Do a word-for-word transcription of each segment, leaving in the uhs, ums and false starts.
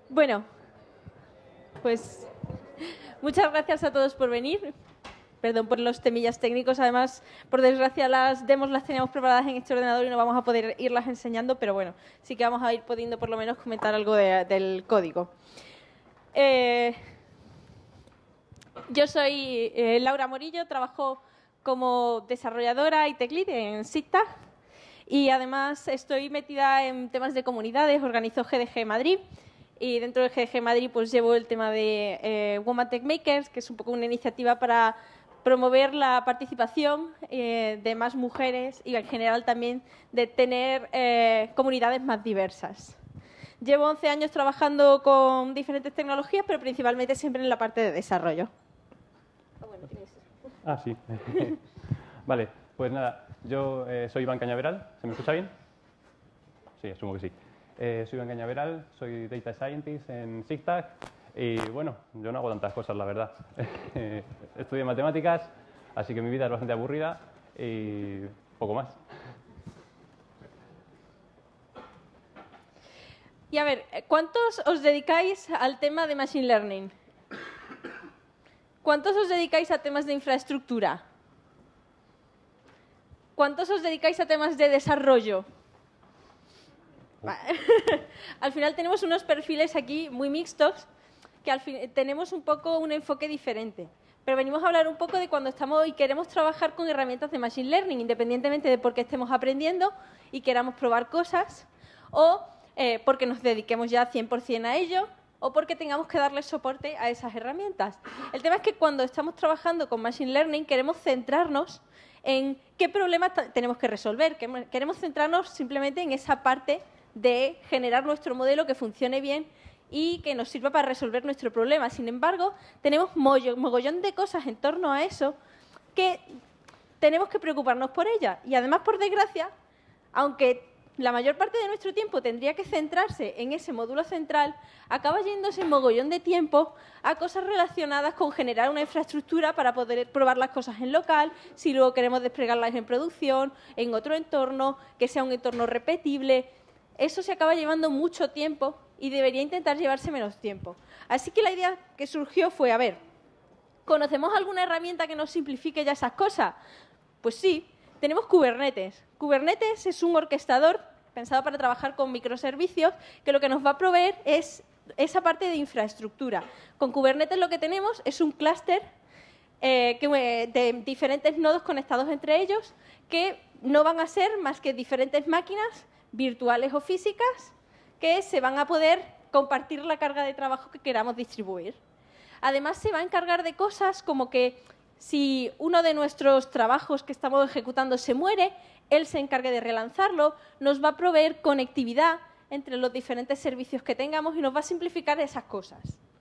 Bueno, pues muchas gracias a todos por venir. Perdón por los temillas técnicos. Además, por desgracia, las demos las teníamos preparadas en este ordenador y no vamos a poder irlas enseñando, pero bueno, sí que vamos a ir pudiendo por lo menos comentar algo de, del código. Eh, yo soy eh, Laura Morillo, trabajo como desarrolladora y tech lead en SIGTAG y además estoy metida en temas de comunidades, organizo G D G Madrid. Y dentro del G D G Madrid pues llevo el tema de eh, Women Tech Makers, que es un poco una iniciativa para promover la participación eh, de más mujeres y en general también de tener eh, comunidades más diversas. Llevo once años trabajando con diferentes tecnologías, pero principalmente siempre en la parte de desarrollo. Oh, bueno, ah, sí. Vale, pues nada, yo eh, soy Iván Cañaveral. ¿Se me escucha bien? Sí, asumo que sí. Eh, soy Iván Cañaveral, soy Data Scientist en SIGTAG y bueno, yo no hago tantas cosas, la verdad. Estudié matemáticas, así que mi vida es bastante aburrida y poco más. Y a ver, ¿cuántos os dedicáis al tema de Machine Learning? ¿Cuántos os dedicáis a temas de infraestructura? ¿Cuántos os dedicáis a temas de desarrollo? Al final tenemos unos perfiles aquí muy mixtos que al fin, tenemos un poco un enfoque diferente. Pero venimos a hablar un poco de cuando estamos y queremos trabajar con herramientas de Machine Learning, independientemente de por qué estemos aprendiendo y queramos probar cosas, o eh, porque nos dediquemos ya cien por cien a ello, o porque tengamos que darle soporte a esas herramientas. El tema es que cuando estamos trabajando con Machine Learning queremos centrarnos en qué problemas tenemos que resolver. Queremos centrarnos simplemente en esa parte de generar nuestro modelo que funcione bien y que nos sirva para resolver nuestro problema. Sin embargo, tenemos mogollón de cosas en torno a eso que tenemos que preocuparnos por ellas. Y además, por desgracia, aunque la mayor parte de nuestro tiempo tendría que centrarse en ese módulo central, acaba yéndose mogollón de tiempo a cosas relacionadas con generar una infraestructura para poder probar las cosas en local, si luego queremos desplegarlas en producción, en otro entorno, que sea un entorno repetible. Eso se acaba llevando mucho tiempo y debería intentar llevarse menos tiempo. Así que la idea que surgió fue, a ver, ¿conocemos alguna herramienta que nos simplifique ya esas cosas? Pues sí, tenemos Kubernetes. Kubernetes es un orquestador pensado para trabajar con microservicios que lo que nos va a proveer es esa parte de infraestructura. Con Kubernetes lo que tenemos es un clúster eh, de diferentes nodos conectados entre ellos que no van a ser más que diferentes máquinas virtuales o físicas que se van a poder compartir la carga de trabajo que queramos distribuir. Además, se va a encargar de cosas como que si uno de nuestros trabajos que estamos ejecutando se muere, él se encargue de relanzarlo, nos va a proveer conectividad entre los diferentes servicios que tengamos y nos va a simplificar esas cosas.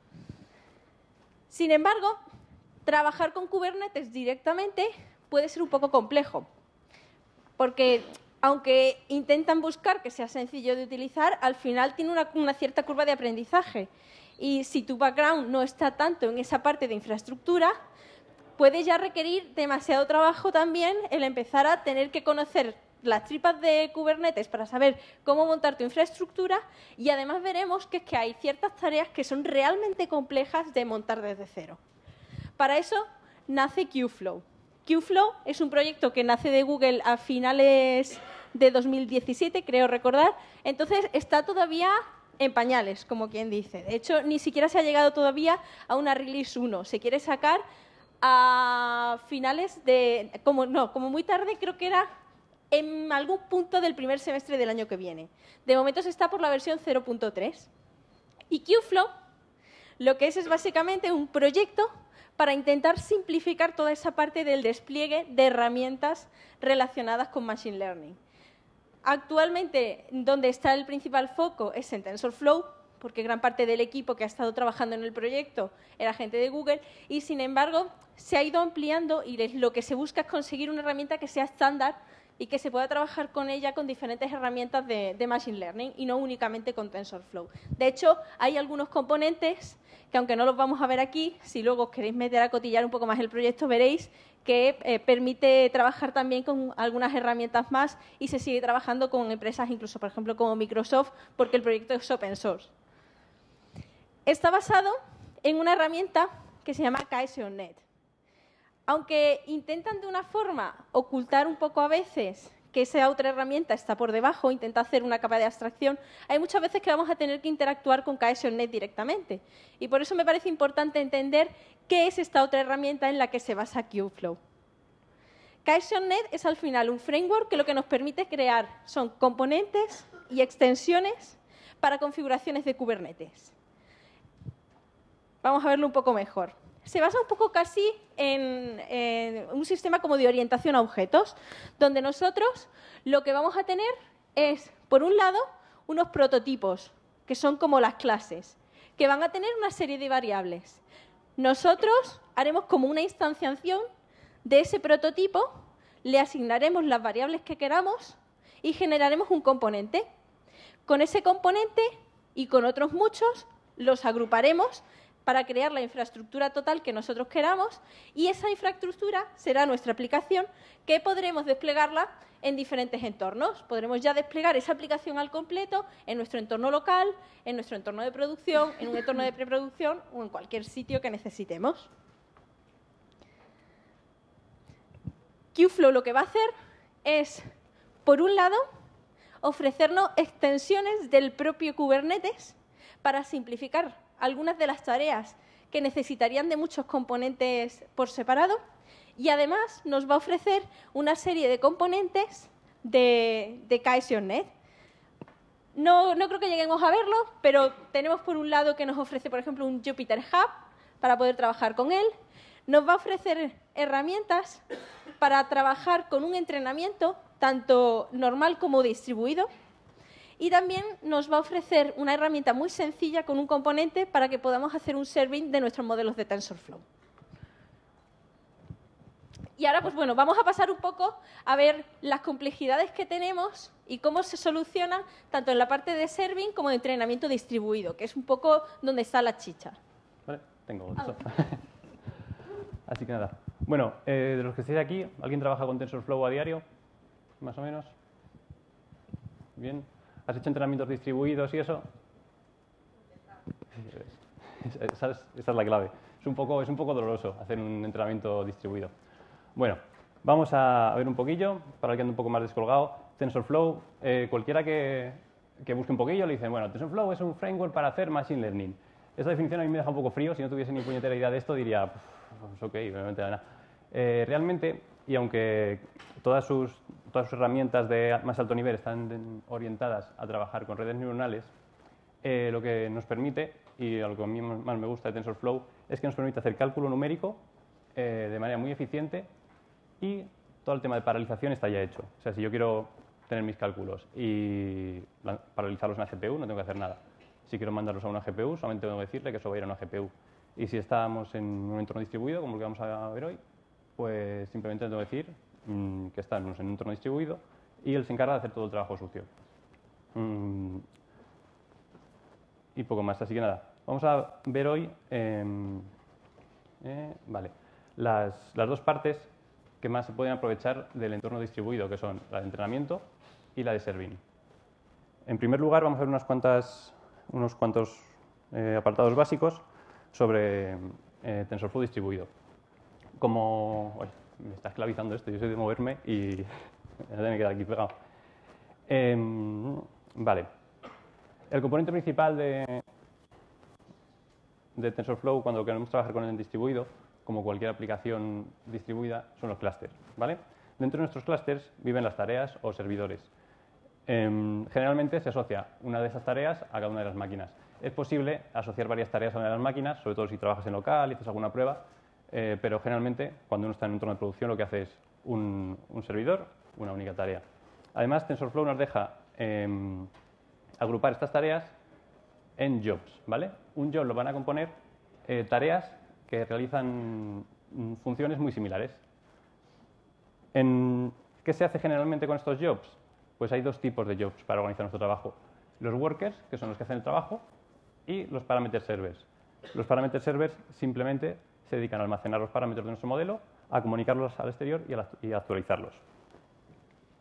Sin embargo, trabajar con Kubernetes directamente puede ser un poco complejo, porque aunque intentan buscar que sea sencillo de utilizar, al final tiene una, una cierta curva de aprendizaje. Y si tu background no está tanto en esa parte de infraestructura, puede ya requerir demasiado trabajo también el empezar a tener que conocer las tripas de Kubernetes para saber cómo montar tu infraestructura, y además veremos que es que hay ciertas tareas que son realmente complejas de montar desde cero. Para eso nace Kubeflow. Kubeflow es un proyecto que nace de Google a finales de dos mil diecisiete, creo recordar. Entonces está todavía en pañales, como quien dice. De hecho, ni siquiera se ha llegado todavía a una release uno. Se quiere sacar a finales de... Como, no, como muy tarde, creo que era en algún punto del primer semestre del año que viene. De momento se está por la versión cero punto tres. Y Kubeflow lo que es es básicamente un proyecto para intentar simplificar toda esa parte del despliegue de herramientas relacionadas con Machine Learning. Actualmente, donde está el principal foco es en TensorFlow, porque gran parte del equipo que ha estado trabajando en el proyecto era gente de Google, y sin embargo se ha ido ampliando y lo que se busca es conseguir una herramienta que sea estándar y que se pueda trabajar con ella con diferentes herramientas de, de Machine Learning y no únicamente con TensorFlow. De hecho, hay algunos componentes que, aunque no los vamos a ver aquí, si luego os queréis meter a cotillar un poco más el proyecto, veréis que eh, permite trabajar también con algunas herramientas más y se sigue trabajando con empresas, incluso, por ejemplo, como Microsoft, porque el proyecto es open source. está basado en una herramienta que se llama Cohesion.net. Aunque intentan de una forma ocultar un poco a veces que esa otra herramienta está por debajo, intenta hacer una capa de abstracción, hay muchas veces que vamos a tener que interactuar con Cohesion.net directamente. Y por eso me parece importante entender qué es esta otra herramienta en la que se basa Kubeflow. Cohesion.net es al final un framework que lo que nos permite crear son componentes y extensiones para configuraciones de Kubernetes. Vamos a verlo un poco mejor. Se basa un poco casi en, en un sistema como de orientación a objetos, donde nosotros lo que vamos a tener es, por un lado, unos prototipos, que son como las clases, que van a tener una serie de variables. Nosotros haremos como una instanciación de ese prototipo, le asignaremos las variables que queramos y generaremos un componente. Con ese componente y con otros muchos los agruparemos para crear la infraestructura total que nosotros queramos y esa infraestructura será nuestra aplicación que podremos desplegarla en diferentes entornos. Podremos ya desplegar esa aplicación al completo en nuestro entorno local, en nuestro entorno de producción, en un entorno de preproducción o en cualquier sitio que necesitemos. Kubeflow lo que va a hacer es, por un lado, ofrecernos extensiones del propio Kubernetes para simplificar algunas de las tareas que necesitarían de muchos componentes por separado y además nos va a ofrecer una serie de componentes de, de Cohesion.net. No, no creo que lleguemos a verlo, pero tenemos por un lado que nos ofrece, por ejemplo, un Jupyter Hub para poder trabajar con él. Nos va a ofrecer herramientas para trabajar con un entrenamiento tanto normal como distribuido. Y también nos va a ofrecer una herramienta muy sencilla con un componente para que podamos hacer un serving de nuestros modelos de TensorFlow. Y ahora, pues bueno, vamos a pasar un poco a ver las complejidades que tenemos y cómo se solucionan tanto en la parte de serving como de entrenamiento distribuido, que es un poco donde está la chicha. Vale, tengo eso. Así que nada. Bueno, eh, de los que estéis aquí, ¿alguien trabaja con TensorFlow a diario? Más o menos. Bien. ¿Has hecho entrenamientos distribuidos y eso? Esa es, esa es la clave. Es un, poco, es un poco doloroso hacer un entrenamiento distribuido. Bueno, vamos a ver un poquillo, para el que ande un poco más descolgado. TensorFlow, eh, cualquiera que, que busque un poquillo le dicen, bueno, TensorFlow es un framework para hacer Machine Learning. Esta definición a mí me deja un poco frío. Si no tuviese ni puñetera idea de esto, diría, pues ok, obviamente nada. Eh, realmente, y aunque todas sus, todas sus herramientas de más alto nivel están orientadas a trabajar con redes neuronales, eh, lo que nos permite, y a lo que a mí más me gusta de TensorFlow, es que nos permite hacer cálculo numérico eh, de manera muy eficiente y todo el tema de paralización está ya hecho. O sea, si yo quiero tener mis cálculos y paralizarlos en una G P U, no tengo que hacer nada. Si quiero mandarlos a una G P U, solamente tengo que decirle que eso va a ir a una G P U. Y si estamos en un entorno distribuido, como el que vamos a ver hoy, pues simplemente tengo que decir mmm, que estamos en un entorno distribuido y él se encarga de hacer todo el trabajo sucio. Mm, y poco más, así que nada. Vamos a ver hoy eh, eh, vale, las, las dos partes que más se pueden aprovechar del entorno distribuido, que son la de entrenamiento y la de serving. En primer lugar, vamos a ver unas cuantas, unos cuantos eh, apartados básicos sobre eh, TensorFlow distribuido. Como... Uy, me está esclavizando esto, yo soy de moverme y me queda aquí pegado. Eh, vale. El componente principal de, de TensorFlow cuando queremos trabajar con el distribuido, como cualquier aplicación distribuida, son los clústeres, ¿vale? Dentro de nuestros clústeres viven las tareas o servidores. Eh, generalmente se asocia una de esas tareas a cada una de las máquinas. Es posible asociar varias tareas a una de las máquinas, sobre todo si trabajas en local y haces alguna prueba, eh, pero generalmente cuando uno está en un entorno de producción lo que hace es un, un servidor, una única tarea. Además, TensorFlow nos deja eh, agrupar estas tareas en jobs, ¿vale? Un job lo van a componer eh, tareas que realizan funciones muy similares. En, ¿Qué se hace generalmente con estos jobs? Pues hay dos tipos de jobs para organizar nuestro trabajo. Los workers, que son los que hacen el trabajo, y los parameter servers. Los parameter servers simplemente se dedican a almacenar los parámetros de nuestro modelo, a comunicarlos al exterior y a, y a actualizarlos.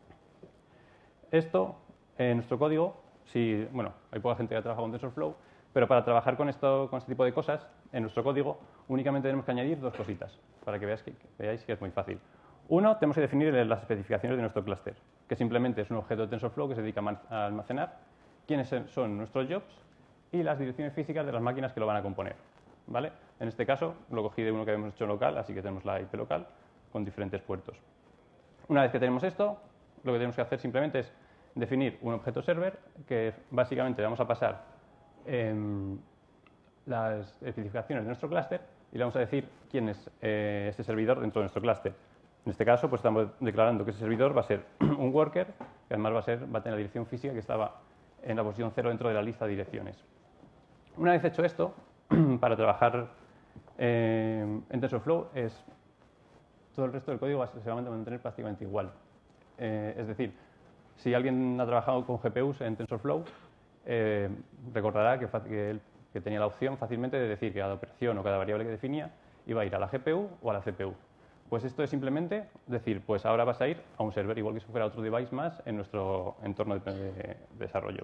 Esto, en nuestro código, si, bueno, hay poca gente que ha trabajado con TensorFlow, Pero para trabajar con, esto, con este tipo de cosas, en nuestro código, únicamente tenemos que añadir dos cositas, para que, veáis que, que veáis que es muy fácil. Uno, tenemos que definir las especificaciones de nuestro clúster, que simplemente es un objeto de TensorFlow que se dedica a almacenar quiénes son nuestros jobs y las direcciones físicas de las máquinas que lo van a componer, ¿vale? En este caso, lo cogí de uno que habíamos hecho local, así que tenemos la I P local con diferentes puertos. Una vez que tenemos esto, lo que tenemos que hacer simplemente es definir un objeto server que básicamente le vamos a pasar eh, las especificaciones de nuestro clúster y le vamos a decir quién es eh, este servidor dentro de nuestro clúster. En este caso, pues estamos declarando que ese servidor va a ser un worker, que además va a, ser, va a tener la dirección física que estaba en la posición cero dentro de la lista de direcciones. Una vez hecho esto, para trabajar eh, en TensorFlow, es, todo el resto del código se va a mantener prácticamente igual. Eh, es decir, si alguien ha trabajado con G P Us en TensorFlow, eh, recordará que, que, él, que tenía la opción fácilmente de decir que cada operación o cada variable que definía iba a ir a la G P U o a la C P U. Pues esto es simplemente decir, pues ahora vas a ir a un server, igual que si fuera otro device más en nuestro entorno de, de, de desarrollo.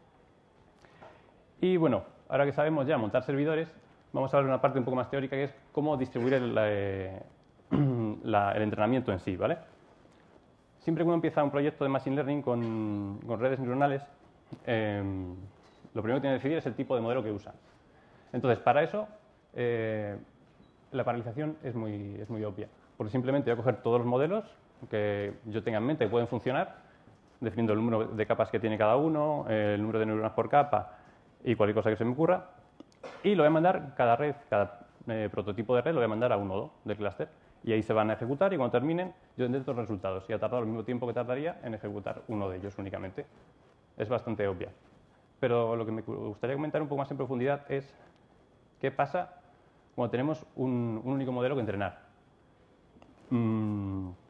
Y bueno, ahora que sabemos ya montar servidores, vamos a hablar de una parte un poco más teórica, que es cómo distribuir el, eh, la, el entrenamiento en sí, ¿vale? Siempre que uno empieza un proyecto de Machine Learning con, con redes neuronales, eh, lo primero que tiene que decidir es el tipo de modelo que usa. Entonces, para eso, eh, la paralización es muy, es muy obvia, porque simplemente voy a coger todos los modelos que yo tenga en mente que pueden funcionar, definiendo el número de capas que tiene cada uno, el número de neuronas por capa y cualquier cosa que se me ocurra, y lo voy a mandar, cada red, cada eh, prototipo de red lo voy a mandar a un nodo del clúster. Y ahí se van a ejecutar y cuando terminen yo tendré los resultados. Y ha tardado el mismo tiempo que tardaría en ejecutar uno de ellos únicamente. Es bastante obvia. Pero lo que me gustaría comentar un poco más en profundidad es qué pasa cuando tenemos un, un único modelo que entrenar. Mm,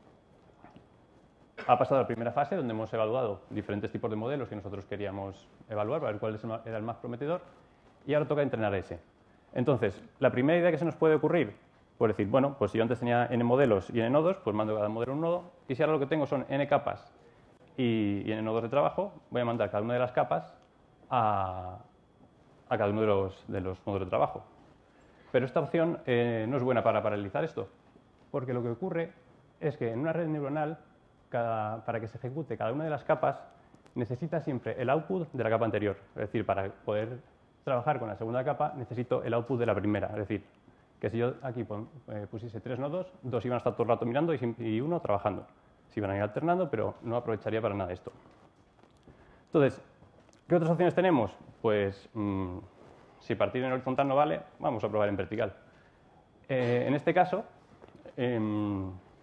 ha pasado la primera fase donde hemos evaluado diferentes tipos de modelos que nosotros queríamos evaluar para ver cuál era el más prometedor y ahora toca entrenar ese. Entonces, la primera idea que se nos puede ocurrir, pues decir, bueno, pues si yo antes tenía n modelos y n nodos, pues mando cada modelo un nodo, y si ahora lo que tengo son n capas y, y n nodos de trabajo, voy a mandar cada una de las capas a, a cada uno de los, de los nodos de trabajo. Pero esta opción eh, no es buena para paralelizar esto, porque lo que ocurre es que en una red neuronal, cada, para que se ejecute cada una de las capas, necesita siempre el output de la capa anterior. Es decir, para poder trabajar con la segunda capa, necesito el output de la primera. Es decir, que si yo aquí eh, pusiese tres nodos, dos iban a estar todo el rato mirando y, y uno trabajando. Se iban a ir alternando, pero no aprovecharía para nada esto. Entonces, ¿qué otras opciones tenemos? Pues, mmm, si partir en horizontal no vale, vamos a probar en vertical. Eh, en este caso, eh,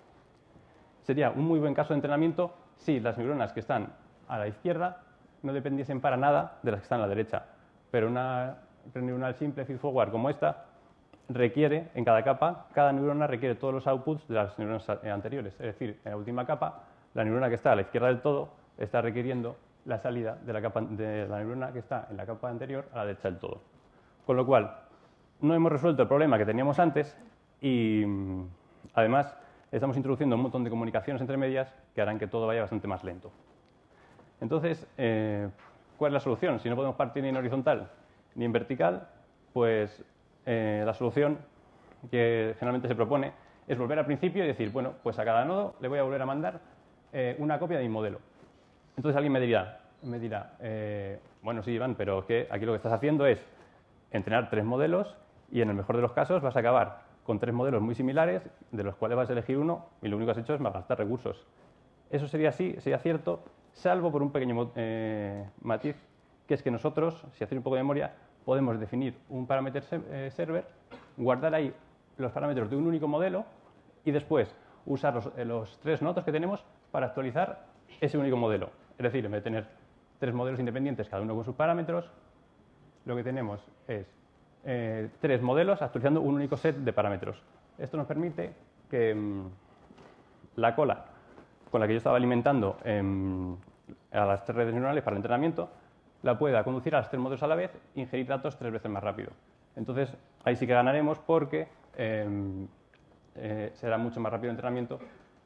sería un muy buen caso de entrenamiento si las neuronas que están a la izquierda no dependiesen para nada de las que están a la derecha. Pero una red neuronal simple, feedforward como esta, requiere, en cada capa, cada neurona requiere todos los outputs de las neuronas anteriores. Es decir, en la última capa, la neurona que está a la izquierda del todo está requiriendo la salida de la, capa, de la neurona que está en la capa anterior a la derecha del todo. Con lo cual, no hemos resuelto el problema que teníamos antes y, además, estamos introduciendo un montón de comunicaciones entre medias que harán que todo vaya bastante más lento. Entonces, eh, ¿cuál es la solución? Si no podemos partir ni en horizontal ni en vertical, pues Eh, la solución que generalmente se propone es volver al principio y decir, bueno, pues a cada nodo le voy a volver a mandar eh, una copia de mi modelo. Entonces alguien me dirá, me dirá eh, bueno, sí, Iván, pero que aquí lo que estás haciendo es entrenar tres modelos y en el mejor de los casos vas a acabar con tres modelos muy similares, de los cuales vas a elegir uno y lo único que has hecho es malgastar recursos. Eso sería así, sería cierto, salvo por un pequeño eh, matiz, que es que nosotros, si hacéis un poco de memoria, podemos definir un parámetro server, guardar ahí los parámetros de un único modelo y después usar los, los tres nodos que tenemos para actualizar ese único modelo. Es decir, en vez de tener tres modelos independientes, cada uno con sus parámetros, lo que tenemos es eh, tres modelos actualizando un único set de parámetros. Esto nos permite que mmm, la cola con la que yo estaba alimentando eh, a las tres redes neuronales para el entrenamiento la pueda conducir a los tres modelos a la vez e ingerir datos tres veces más rápido. Entonces, ahí sí que ganaremos porque eh, eh, será mucho más rápido el entrenamiento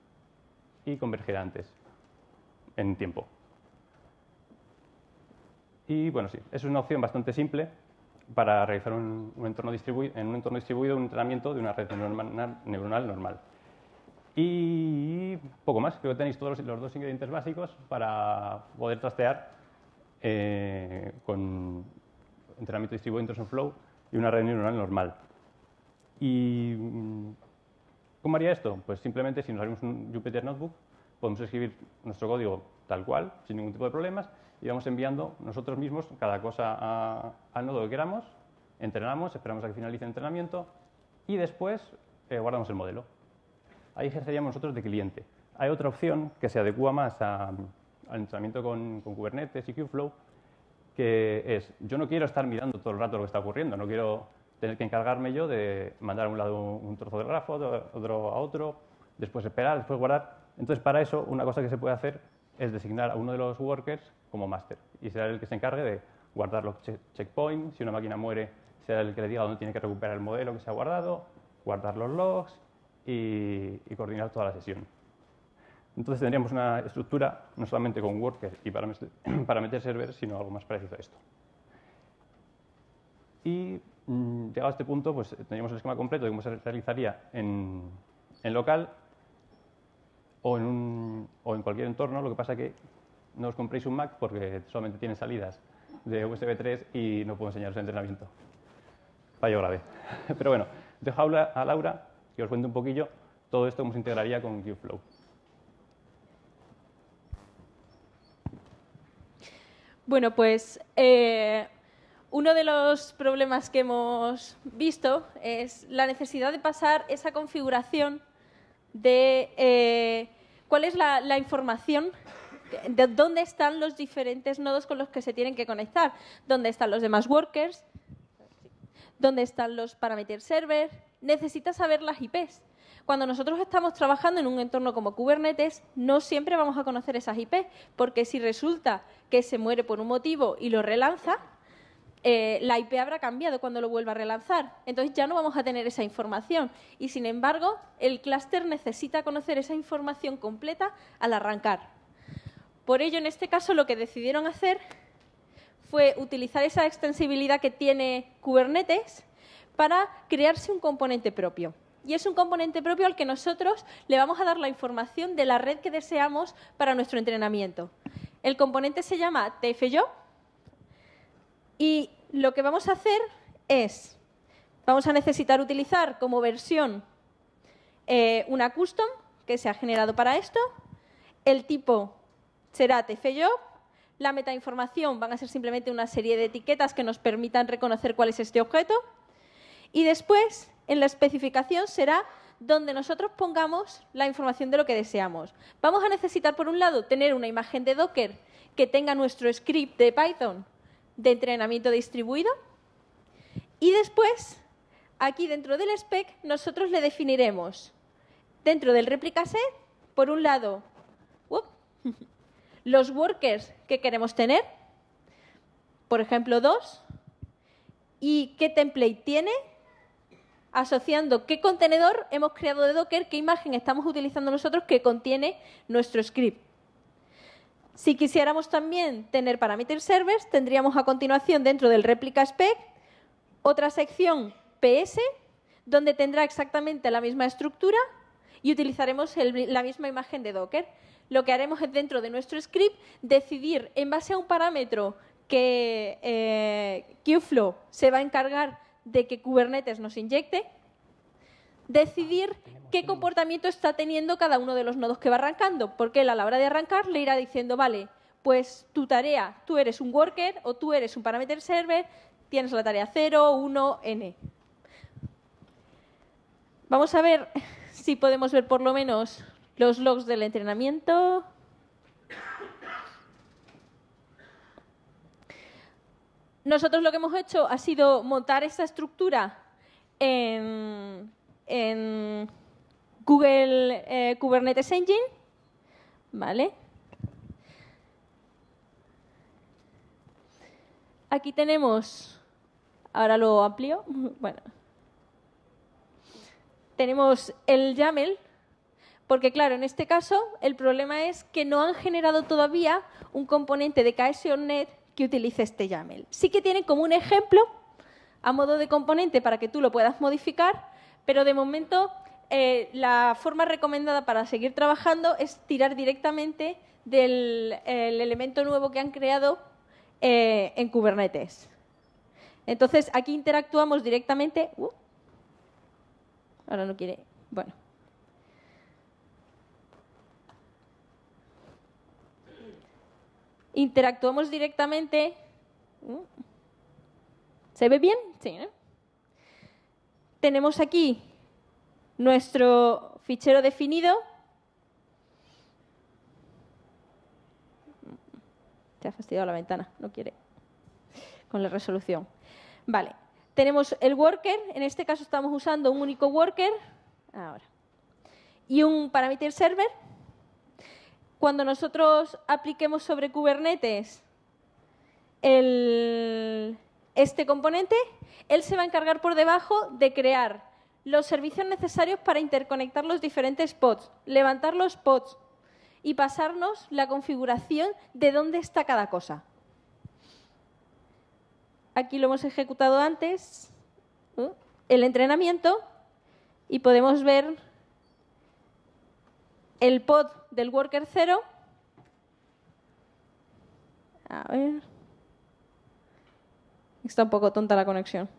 y convergerá antes en tiempo. Y bueno, sí, es una opción bastante simple, para realizar un, un entorno distribuido, en un entorno distribuido un entrenamiento de una red neuronal, neuronal normal. Y poco más, creo que tenéis todos los, los dos ingredientes básicos para poder trastear eh, con entrenamiento distribuido en TensorFlow y una red neuronal normal. ¿Y cómo haría esto? Pues simplemente si nos abrimos un Jupyter Notebook, podemos escribir nuestro código tal cual, sin ningún tipo de problemas, y vamos enviando nosotros mismos cada cosa a, al nodo que queramos, entrenamos, esperamos a que finalice el entrenamiento y después eh, guardamos el modelo. Ahí ejerceríamos nosotros de cliente. Hay otra opción que se adecua más a, al entrenamiento con, con Kubernetes y Kubeflow, que es, yo no quiero estar mirando todo el rato lo que está ocurriendo, no quiero tener que encargarme yo de mandar a un lado un trozo de grafo, otro a otro, después esperar, después guardar. Entonces, para eso, una cosa que se puede hacer es designar a uno de los workers como máster y será el que se encargue de guardar los checkpoints. Si una máquina muere, será el que le diga dónde tiene que recuperar el modelo que se ha guardado, guardar los logs y, y coordinar toda la sesión. Entonces, tendríamos una estructura no solamente con workers y para, para meter servers, sino algo más parecido a esto. Y mmm, llegado a este punto, pues tendríamos el esquema completo de cómo se realizaría en, en local o en, un, o en cualquier entorno. Lo que pasa es que no os compréis un Mac porque solamente tiene salidas de U S B tres y no puedo enseñaros el entrenamiento. Fallo grave. Pero bueno, dejo a Laura que os cuente un poquillo todo esto, cómo se integraría con Kubeflow. Bueno, pues eh, uno de los problemas que hemos visto es la necesidad de pasar esa configuración de eh, cuál es la, la información, de dónde están los diferentes nodos con los que se tienen que conectar, dónde están los demás workers, dónde están los parameter servers. Necesitas saber las I Pes. Cuando nosotros estamos trabajando en un entorno como Kubernetes, no siempre vamos a conocer esas I Pes, porque si resulta que se muere por un motivo y lo relanza, eh, la I P habrá cambiado cuando lo vuelva a relanzar. Entonces ya no vamos a tener esa información. Y sin embargo, el clúster necesita conocer esa información completa al arrancar. Por ello, en este caso, lo que decidieron hacer fue utilizar esa extensibilidad que tiene Kubernetes para crearse un componente propio. Y es un componente propio al que nosotros le vamos a dar la información de la red que deseamos para nuestro entrenamiento. El componente se llama tfjob y lo que vamos a hacer es, vamos a necesitar utilizar como versión eh, una custom que se ha generado para esto. El tipo será tfjob. La metainformación van a ser simplemente una serie de etiquetas que nos permitan reconocer cuál es este objeto. Y después, en la especificación, será donde nosotros pongamos la información de lo que deseamos. Vamos a necesitar, por un lado, tener una imagen de Docker que tenga nuestro script de Python de entrenamiento distribuido. Y después, aquí dentro del spec, nosotros le definiremos, dentro del replica set, por un lado, uh, los workers que queremos tener, por ejemplo, dos, y qué template tiene, asociando qué contenedor hemos creado de Docker, qué imagen estamos utilizando nosotros que contiene nuestro script. Si quisiéramos también tener parameter servers, tendríamos a continuación dentro del replica spec otra sección P S, donde tendrá exactamente la misma estructura y utilizaremos el, la misma imagen de Docker. Lo que haremos es, dentro de nuestro script, decidir en base a un parámetro que eh, Kubeflow se va a encargar de que Kubernetes nos inyecte, decidir qué comportamiento está teniendo cada uno de los nodos que va arrancando, porque él a la hora de arrancar le irá diciendo, vale, pues tu tarea, tú eres un worker o tú eres un parameter server, tienes la tarea cero, uno, n. Vamos a ver si podemos ver por lo menos los logs del entrenamiento. Nosotros lo que hemos hecho ha sido montar esta estructura en, en Google eh, Kubernetes Engine, ¿vale? Aquí tenemos, ahora lo amplío, bueno, tenemos el YAML, porque claro, en este caso el problema es que no han generado todavía un componente de K S O Net que utilice este YAML. Sí que tienen como un ejemplo a modo de componente para que tú lo puedas modificar, pero de momento eh, la forma recomendada para seguir trabajando es tirar directamente del el elemento nuevo que han creado eh, en Kubernetes. Entonces, aquí interactuamos directamente. Uh, ahora no quiere. Bueno. Interactuamos directamente. Uh, ¿Se ve bien? Sí, ¿no? Tenemos aquí nuestro fichero definido. Se ha fastidiado la ventana, no quiere. Con la resolución. Vale. Tenemos el worker, en este caso estamos usando un único worker. Ahora. Y un parameter server. Cuando nosotros apliquemos sobre Kubernetes el, este componente, él se va a encargar por debajo de crear los servicios necesarios para interconectar los diferentes pods, levantar los pods y pasarnos la configuración de dónde está cada cosa. Aquí lo hemos ejecutado antes, uh, el entrenamiento, y podemos ver el pod del worker cero. A ver. Está un poco tonta la conexión.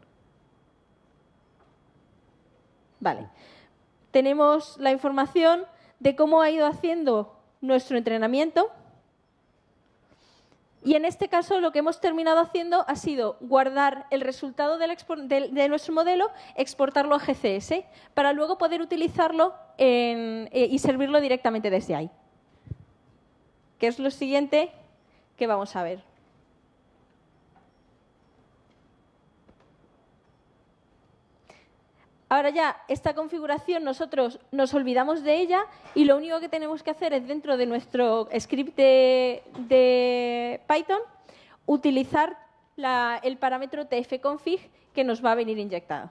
Vale. Tenemos la información de cómo ha ido haciendo nuestro entrenamiento. Y en este caso lo que hemos terminado haciendo ha sido guardar el resultado del de, de nuestro modelo, exportarlo a G C S, para luego poder utilizarlo en, eh, y servirlo directamente desde ahí. Que es lo siguiente que vamos a ver. Ahora ya, esta configuración nosotros nos olvidamos de ella y lo único que tenemos que hacer es dentro de nuestro script de, de Python utilizar la, el parámetro tfconfig que nos va a venir inyectado.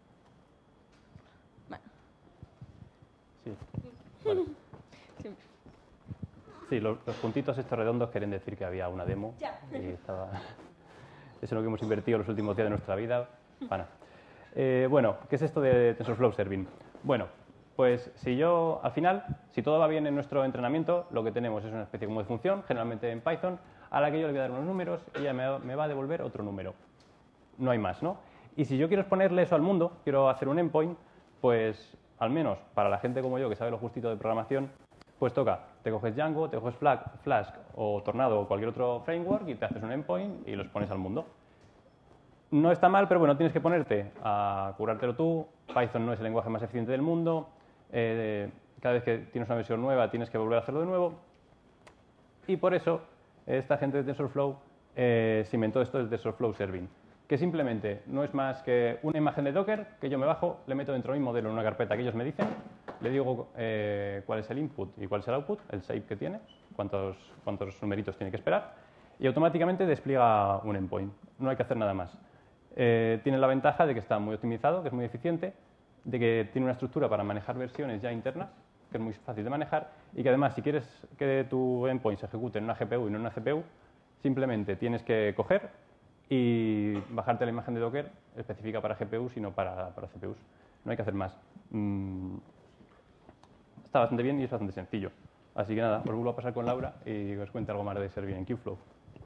Bueno. Sí, vale. Sí. Sí, los, los puntitos estos redondos quieren decir que había una demo. Ya. Y estaba... Eso es lo que hemos invertido los últimos días de nuestra vida. Pana. Eh, bueno, ¿qué es esto de TensorFlow Serving? Bueno, pues si yo, al final, si todo va bien en nuestro entrenamiento, lo que tenemos es una especie como de función, generalmente en Python, a la que yo le voy a dar unos números y ella me, me va a devolver otro número. No hay más, ¿no? Y si yo quiero exponerle eso al mundo, quiero hacer un endpoint, pues al menos para la gente como yo que sabe lo justito de programación, pues toca, te coges Django, te coges Flask o Tornado o cualquier otro framework y te haces un endpoint y los pones al mundo. No está mal, pero bueno, tienes que ponerte a curártelo tú. Python no es el lenguaje más eficiente del mundo. Eh, cada vez que tienes una versión nueva tienes que volver a hacerlo de nuevo. Y por eso esta gente de TensorFlow eh, se inventó esto del TensorFlow Serving, que simplemente no es más que una imagen de Docker que yo me bajo, le meto dentro de mi modelo en una carpeta que ellos me dicen, le digo eh, cuál es el input y cuál es el output, el shape que tiene, cuántos, cuántos numeritos tiene que esperar, y automáticamente despliega un endpoint. No hay que hacer nada más. Eh, tiene la ventaja de que está muy optimizado, que es muy eficiente, de que tiene una estructura para manejar versiones ya internas, que es muy fácil de manejar, y que además, si quieres que tu endpoint se ejecute en una G P U y no en una C P U, simplemente tienes que coger y bajarte la imagen de Docker específica para G P Us y no para, para C P Us. No hay que hacer más. Mm, está bastante bien y es bastante sencillo. Así que nada, os vuelvo a pasar con Laura y os cuente algo más de Serving en Kubeflow.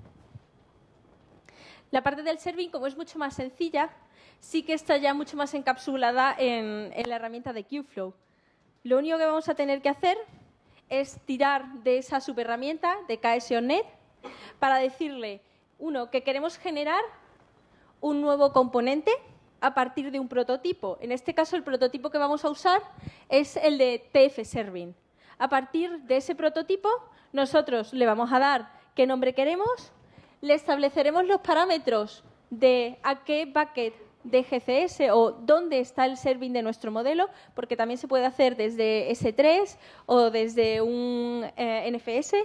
La parte del serving, como es mucho más sencilla, sí que está ya mucho más encapsulada en, en la herramienta de Kubeflow. Lo único que vamos a tener que hacer es tirar de esa subherramienta de K S O Net para decirle, uno, que queremos generar un nuevo componente a partir de un prototipo. En este caso, el prototipo que vamos a usar es el de tfserving. A partir de ese prototipo, nosotros le vamos a dar qué nombre queremos, le estableceremos los parámetros de a qué bucket de G C S o dónde está el serving de nuestro modelo, porque también se puede hacer desde S tres o desde un eh, N F S.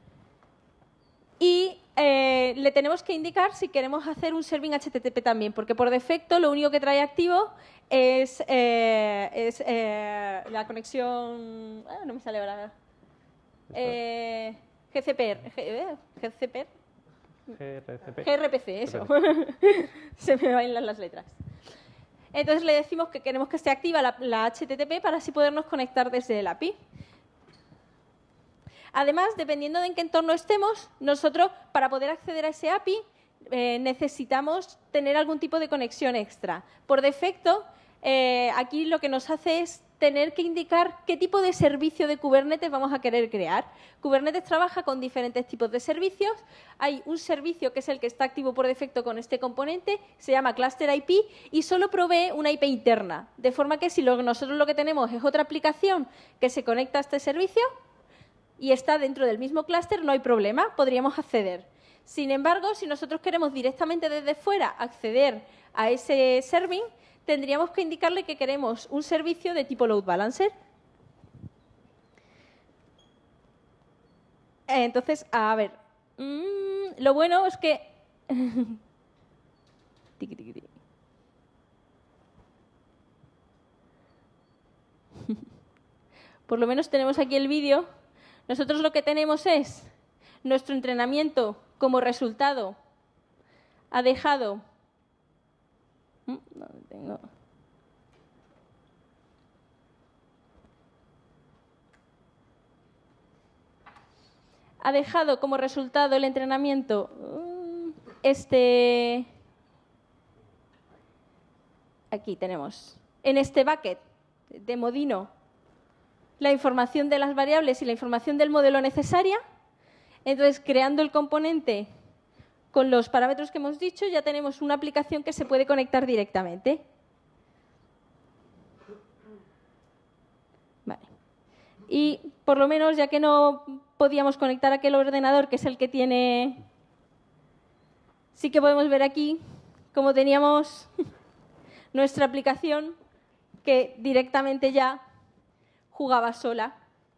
Y eh, le tenemos que indicar si queremos hacer un serving H T T P también, porque por defecto lo único que trae activo es, eh, es eh, la conexión... Ah, no me sale ahora. Eh, G C P R. G C P R. G R C P. G R P C, eso. Se me bailan las letras. Entonces le decimos que queremos que esté activa la, la H T T P para así podernos conectar desde el A P I. Además, dependiendo de en qué entorno estemos, nosotros, para poder acceder a ese A P I, eh, necesitamos tener algún tipo de conexión extra. Por defecto, eh, aquí lo que nos hace es tener que indicar qué tipo de servicio de Kubernetes vamos a querer crear. Kubernetes trabaja con diferentes tipos de servicios. Hay un servicio que es el que está activo por defecto con este componente, se llama Cluster I P y solo provee una I P interna. De forma que si lo, nosotros lo que tenemos es otra aplicación que se conecta a este servicio y está dentro del mismo clúster, no hay problema, podríamos acceder. Sin embargo, si nosotros queremos directamente desde fuera acceder a ese serving, tendríamos que indicarle que queremos un servicio de tipo load balancer. Entonces, a ver, mmm, lo bueno es que... tiqui, tiqui, tiqui. Por lo menos tenemos aquí el vídeo. Nosotros lo que tenemos es nuestro entrenamiento como resultado ha dejado... ¿Dónde tengo? Ha dejado como resultado el entrenamiento este... Aquí tenemos, en este bucket de Modino, la información de las variables y la información del modelo necesaria. Entonces, creando el componente con los parámetros que hemos dicho, ya tenemos una aplicación que se puede conectar directamente. Vale. Y por lo menos, ya que no podíamos conectar aquel ordenador, que es el que tiene... Sí que podemos ver aquí cómo teníamos nuestra aplicación que directamente ya jugaba sola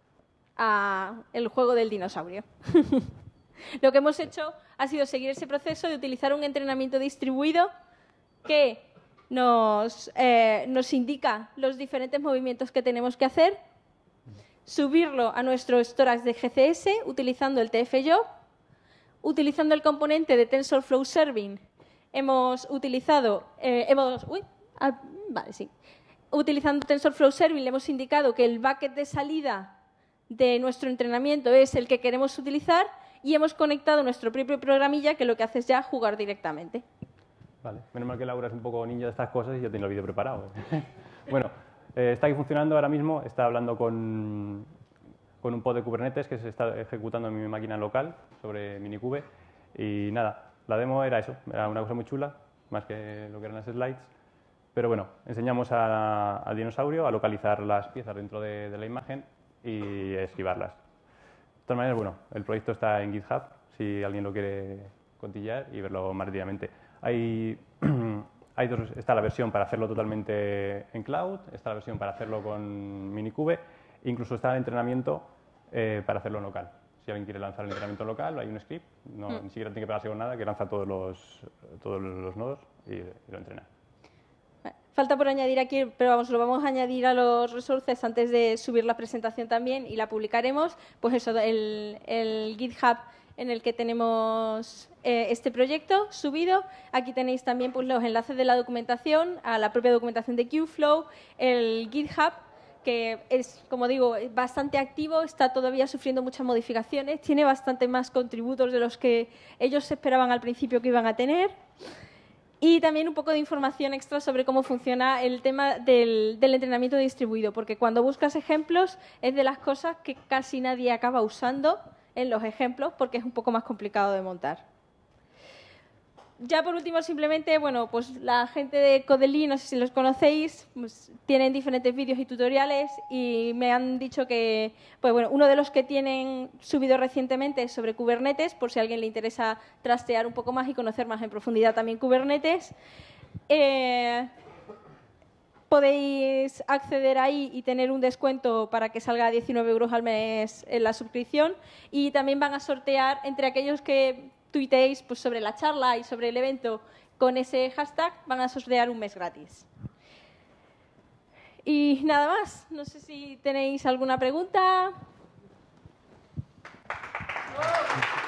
a el juego del dinosaurio. Lo que hemos hecho ha sido seguir ese proceso de utilizar un entrenamiento distribuido que nos, eh, nos indica los diferentes movimientos que tenemos que hacer, subirlo a nuestro storage de G C S utilizando el T F job, utilizando el componente de TensorFlow Serving. Hemos utilizado, eh, hemos, uy, ah, vale, sí. Utilizando TensorFlow Serving le hemos indicado que el bucket de salida de nuestro entrenamiento es el que queremos utilizar y hemos conectado nuestro propio programilla que lo que hace es ya jugar directamente. Vale, menos mal que Laura es un poco ninja de estas cosas y yo tengo el vídeo preparado. Bueno, eh, está aquí funcionando ahora mismo, está hablando con, con un pod de Kubernetes que se está ejecutando en mi máquina local sobre Minikube y nada, la demo era eso, era una cosa muy chula, más que lo que eran las slides. Pero bueno, enseñamos a- al dinosaurio a localizar las piezas dentro de, de la imagen y esquivarlas. De todas maneras, bueno, el proyecto está en GitHub, si alguien lo quiere contillar y verlo más detenidamente. Hay, hay dos, está la versión para hacerlo totalmente en cloud, está la versión para hacerlo con Minikube, incluso está el entrenamiento eh, para hacerlo en local. Si alguien quiere lanzar el entrenamiento local, hay un script, no, mm. ni siquiera tiene que pegarse con nada, que lanza todos los, todos los nodos y, y lo entrena. Falta por añadir aquí, pero vamos, lo vamos a añadir a los resources antes de subir la presentación también y la publicaremos. Pues eso, el, el GitHub en el que tenemos eh, este proyecto subido. Aquí tenéis también pues, los enlaces de la documentación, a la propia documentación de Kubeflow, el GitHub, que es, como digo, bastante activo, está todavía sufriendo muchas modificaciones, tiene bastante más contributos de los que ellos esperaban al principio que iban a tener. Y también un poco de información extra sobre cómo funciona el tema del, del entrenamiento distribuido, porque cuando buscas ejemplos es de las cosas que casi nadie acaba usando en los ejemplos porque es un poco más complicado de montar. Ya por último, simplemente, bueno, pues la gente de Codely, no sé si los conocéis, pues tienen diferentes vídeos y tutoriales y me han dicho que, pues bueno, uno de los que tienen subido recientemente es sobre Kubernetes, por si a alguien le interesa trastear un poco más y conocer más en profundidad también Kubernetes. Eh, podéis acceder ahí y tener un descuento para que salga a diecinueve euros al mes en la suscripción y también van a sortear entre aquellos que tuiteéis pues, sobre la charla y sobre el evento con ese hashtag, van a sortear un mes gratis. Y nada más, no sé si tenéis alguna pregunta.